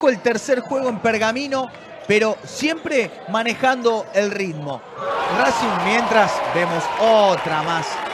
el tercer juego en Pergamino, pero siempre manejando el ritmo. Racing mientras vemos otra más